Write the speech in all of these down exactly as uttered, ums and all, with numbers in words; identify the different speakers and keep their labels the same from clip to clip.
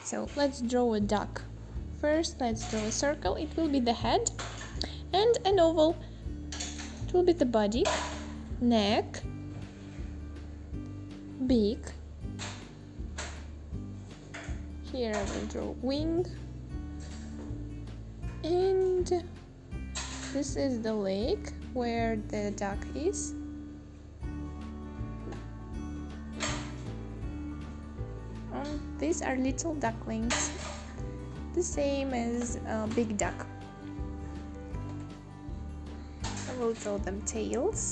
Speaker 1: So let's draw a duck. First, let's draw a circle. It will be the head, and an oval. It will be the body, neck, beak. Here I will draw wing, and this is the lake where the duck is. And these are little ducklings, the same as a big duck. I will draw them tails,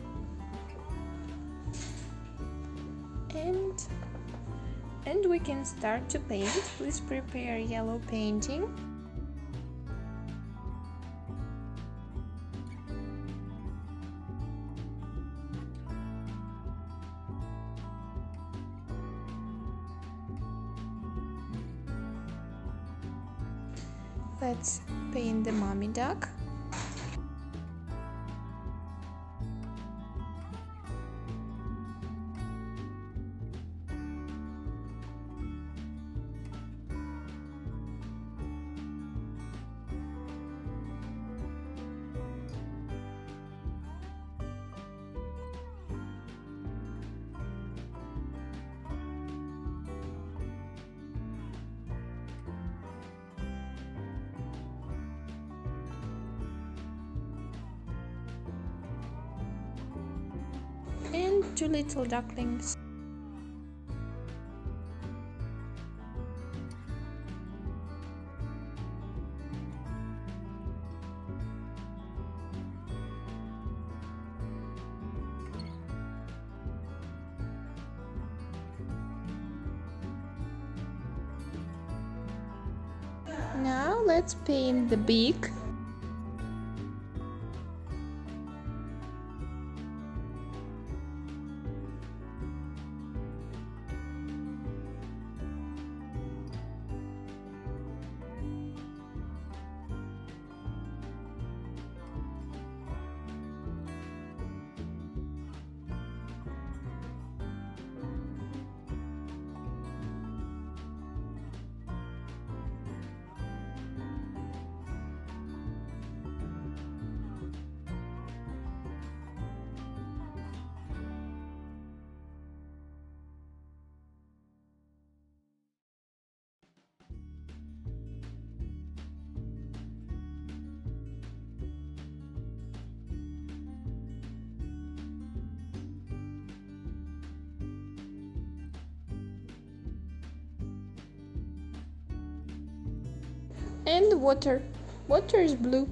Speaker 1: and and we can start to paint. Please prepare yellow painting. Let's paint the mommy duck. And two little ducklings. Now let's paint the beak. And water. Water is blue.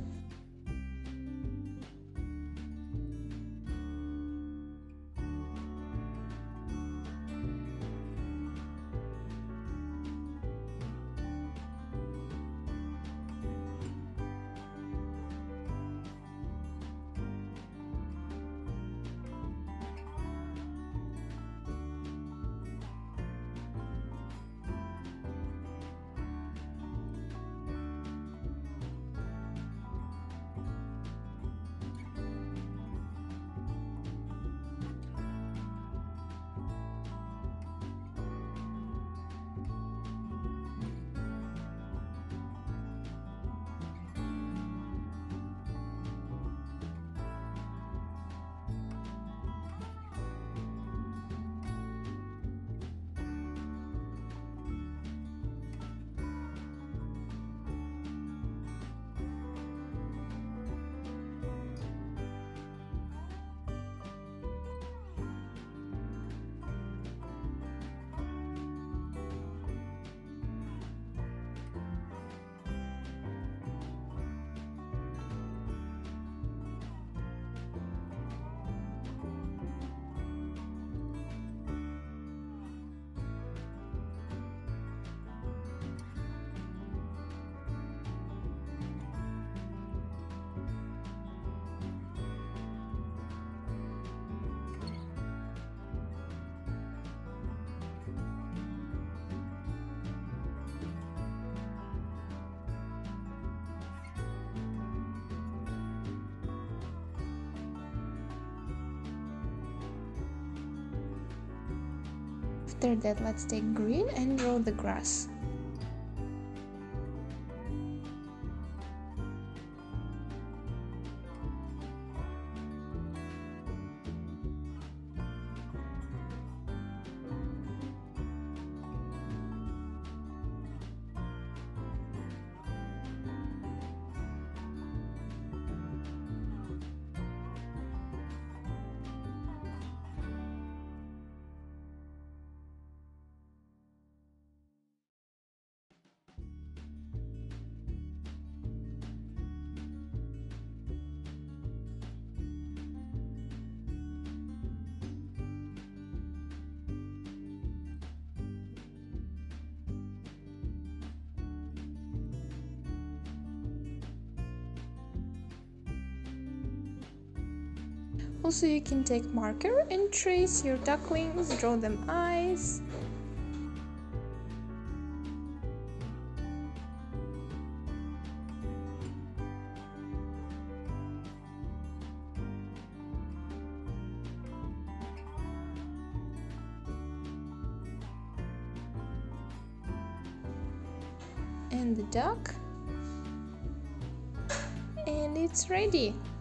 Speaker 1: After that, let's take green and draw the grass. Also, you can take marker and trace your duck wings, draw them eyes. And the duck, and it's ready.